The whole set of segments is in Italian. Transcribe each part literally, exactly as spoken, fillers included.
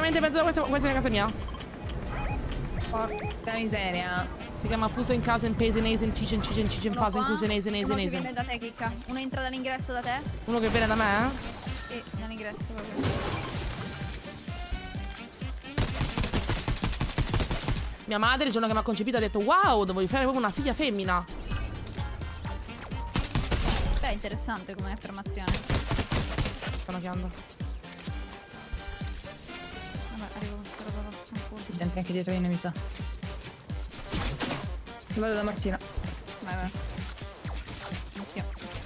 esattamente mezzo. Questa, questa è casa mia. Porca miseria. Si chiama Fuso in casa in Pese Nesen Cicen Cicen Cicen Uno Fase in qua. Cuse Nesen Nesen Uno che Nesen. viene da te, clicca. Uno entra dall'ingresso da te. Uno che viene da me, eh? Sì, dall'ingresso proprio. Mia madre il giorno che mi ha concepito ha detto wow, devo fare proprio una figlia femmina. Beh, interessante come affermazione. Stanno chiando. Vabbè, arrivo con questa roba qua. Gente anche dietro di me, mi sa. Vado da Martina. Vai, vai. Occhio.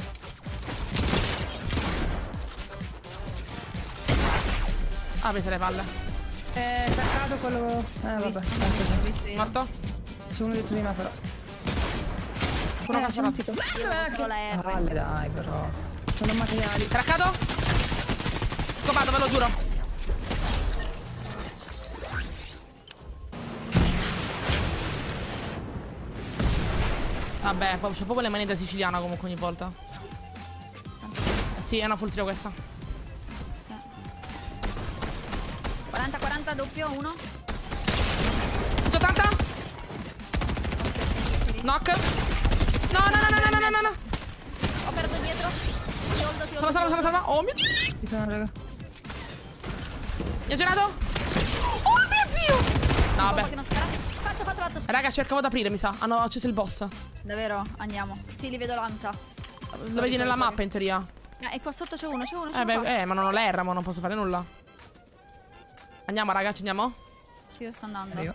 Ah, presa le palle. Eh, attaccato quello. Eh, vabbè. Visto, tanto ho visto io. Morto? c'è uno dietro di me, però. Uno Eh, cancelato. sentito. Io avevo solo la R. Palle, dai, però. Sono materiali. Craccato? Scopato, ve lo giuro. Vabbè, c'ho proprio le mani da siciliana comunque ogni volta. Eh sì, è una full trio questa. Sì. quaranta quaranta doppio, uno. Tutto ottanta? Knock. No, no, no, no, no, no, no, no. Ho perso dietro. Ti holdo, ti holdo. Sono salva, sono salva. Oh mio Dio. Ci sono, raga. Mi ha girato? Oh mio Dio. No, Bomba vabbè. che non spara. Fatto, fatto, fatto. Raga, cercavo di aprire, mi sa. Hanno acceso il boss. Davvero? Andiamo. Sì, li vedo là, mi sa. Lo vedi nella mappa in teoria. Eh, e qua sotto c'è uno, c'è uno, c'è Eh, uno. qua. beh, eh, ma non ho l'R, ma non posso fare nulla. Andiamo, ragazzi, andiamo? Sì, io sto andando. Io.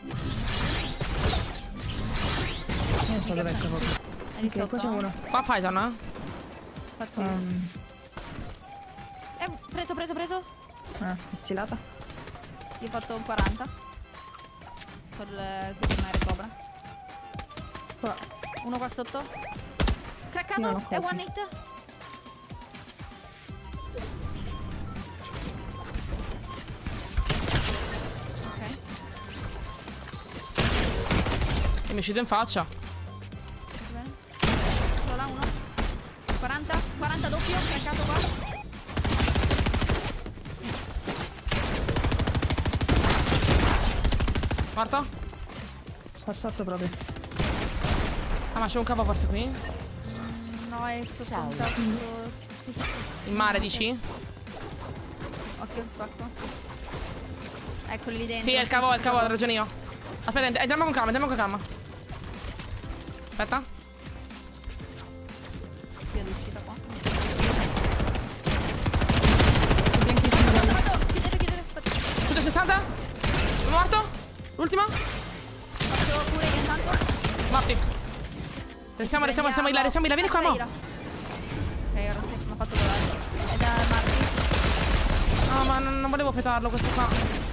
Io non so dov'è proprio. È lì Ok, sotto. qua c'è uno. Qua Python, eh? Infatti. Um, Eh, preso, preso, preso. ah, è stilata. Io ho fatto un quaranta. Col cucinare cobra. Qua. Uno qua sotto. Io Craccato. non ho È colpi. one hit. Ok. E mi è uscito in faccia. Va bene. Solo là uno. quaranta. quaranta doppio. Craccato qua. Morto? Qua sotto proprio. Ah, ma c'è un capo forse qui? No, è sotto un salto. Sì, sì, sì. In mare, dici? Occhio, spacco. Eccoli lì dentro. Sì, è il cavo, è il cavo, ho ragione io. Aspetta, ent- entriamo con calma, entriamo con calma. Aspetta. Via d'uscita qua. Bianchissimo. Fatto, chiudete, chiudete. Aspetta. Tutto sessanta? Morto? L'ultimo? Faccio pure io intanto. Morti. Restiamo, restiamo, restiamo in là, restiamo in là, vieni qua, mo. Ok, ora sì, mi ha fatto volare. È da Marti. No, ma non, non volevo fetarlo questo qua.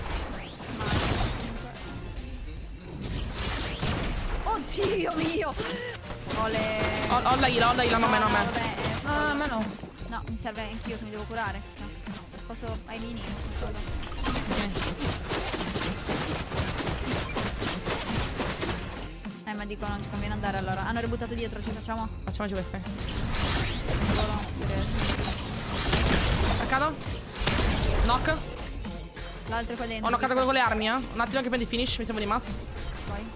Oddio mio! Ho le... Ho, ho la ila, ho la ila, non me, non me. Vabbè, eh, Ah, ma no. no, mi serve anch'io che mi devo curare. No. Posso... ai mini? Solo. Eh, ma dico non ci conviene andare allora. Hanno ributtato dietro, ci facciamo? Facciamoci queste. Volo, Attaccato? Knock. l'altro è qua dentro. Ho knoccato quello con le armi, eh. Un attimo che prendi finish, mi sembra di mazz. Poi.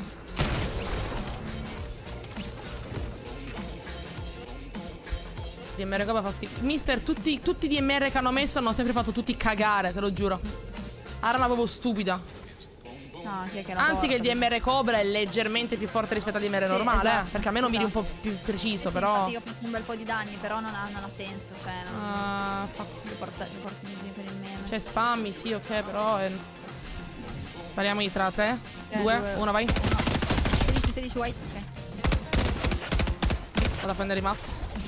D M R Cobra fa schifo. Mister, tutti, tutti i D M R che hanno messo hanno sempre fatto tutti cagare, te lo giuro. Arma proprio stupida. No, chi è che la Anzi che il porta? D M R Cobra è leggermente più forte rispetto al D M R Sì, normale, esatto, eh. Perché almeno miri un po' esatto. più preciso, Sì, però... infatti io ho fatto un bel po' di danni, però non ha, non ha senso. Cioè, non... Ah, fa- li, porta, li porti così per il meme. Cioè spammi, sì, ok, però... eh, Spariamo tra tre, Eh, due, due. uno, vai. sedici, sedici white, ok. Vado a prendere i mazz.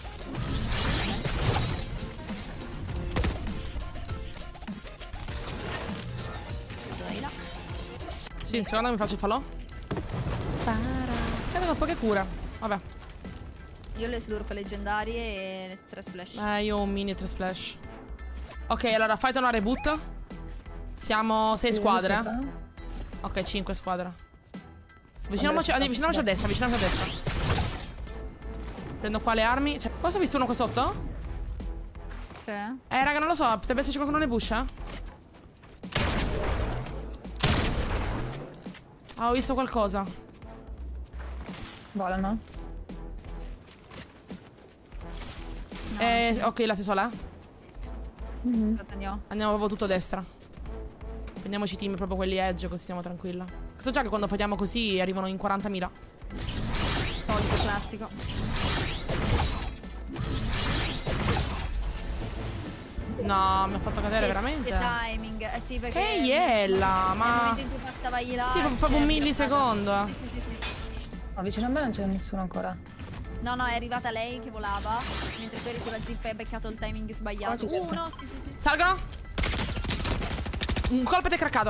Vado da là. Sì, secondo me mi faccio il falò. Credo che ho poche cure. Vabbè. Io ho le slurp leggendarie e le tre splash. Eh, io ho un mini e tre splash. Ok, allora fight una reboot. Siamo sei Sì, squadre. giusto, eh. eh. Ok, cinque squadre. Avviciniamoci, Andrea, avviciniamoci a destra, avviciniamoci a destra. Prendo qua le armi. Cioè, cosa ho visto uno qua sotto? Sì. Eh, raga, non lo so. Potrebbe esserci qualcuno nei bush, eh? Ah, ho visto qualcosa. Volano. No, Eh, ok, la sei sola? Mhm. aspetta, andiamo. Andiamo proprio tutto a destra. Prendiamoci team proprio quelli edge, così siamo tranquilla. So già che quando facciamo così arrivano in quarantamila. Solito classico. No, mi ha fatto cadere Che- veramente. Che timing. Eh sì, perché... Che iella, Nel ma... momento in cui passavagli là... Sì, proprio un si è millisecondo. Sì, sì, sì, sì. No, vicino a me non c'è nessuno ancora. No, no, è arrivata lei che volava, mentre tu eri sulla zip e hai beccato il timing sbagliato. Oh, c'è Uno, sì, sì, sì. Salgono. Un colpo ed è craccato.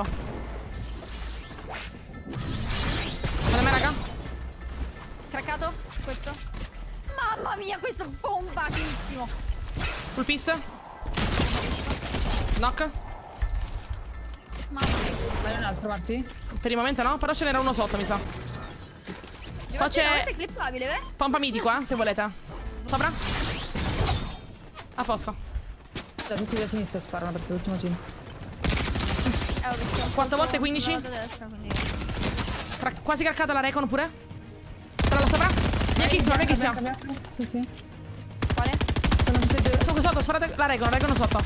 Da me, raga. Craccato? Questo? Mamma mia, questo bombachissimo. Full piece. Knock. Mamma mia. Vai un altro, Marti? Per il momento no, però ce n'era uno sotto, mi sa. Poi Giovanni, no, c'è questo è clippabile, vero? pompa mitico, eh, se volete. Sopra. A posto. Da tutti da sinistra sparano perché l'ultimo team. Eh, ho visto un Quante colpo volte? quindici? sulla destra, quindi... Cra- quasi craccata la recon pure. Tra la sopra. Bianchissima, bianchissima. Bianca, bianca. Sì, sì. Quale? Sono tutte e due. Su, sotto, sparate la recon, recon sotto.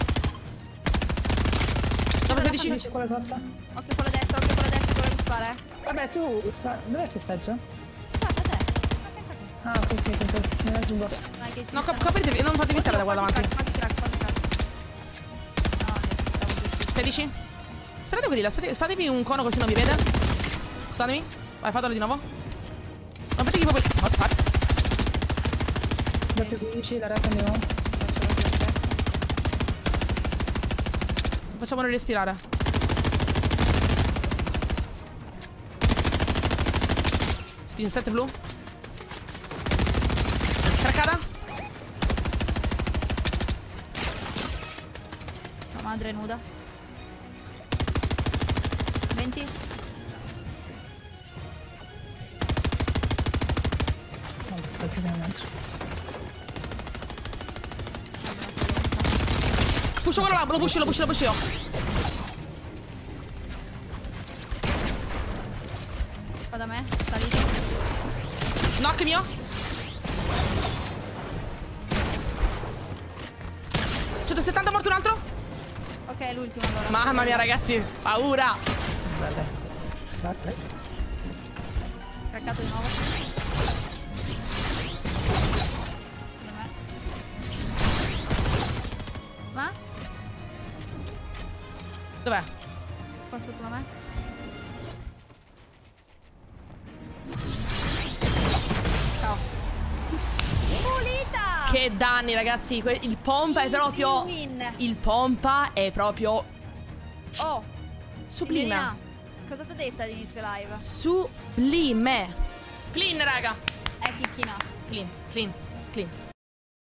Dove sedici? C'è quella sotto. Occhio con la destra, occhio con la destra, quello che spara, eh. Vabbè, tu spara. Dov'è il pestaggio? Guarda te. Guarda te. Ah, ok, ok, pensavo stessi nell'altro box. Dai, che ti No, sta- cop- copritevi, non fatevi mettere da qua Quasi davanti. crack, quasi crack, quasi crack. No, ne stavo giusto. sedici. Sperate quelli là, spate- fatevi un cono così non vi vede. Scusatemi. Vai, fatelo di nuovo. Rompetevi proprio il... Basta. Doppio quindici, la retta andiamo. Facciamolo respirare. Sti in set blu. Craccata. La madre è nuda. venti. No, poi più che un altro. Pusho quello là, lo pusho, lo pusho, lo pusho io. Qua da me, salito. Knock mio. centosettanta morto un altro. Ok, è l'ultimo allora. Mamma mia ragazzi, paura. Guarda. Spara. Craccato di nuovo. Da me. Ma? Dov'è? Qua sotto da me. Ciao. Pulita! Che danni ragazzi, que- il pompa è proprio... Win. Il pompa è proprio Oh, sublime. signorina, cosa ti ho detto all'inizio live? Sublime. Clean raga. È chicchina. Clean, clean, clean.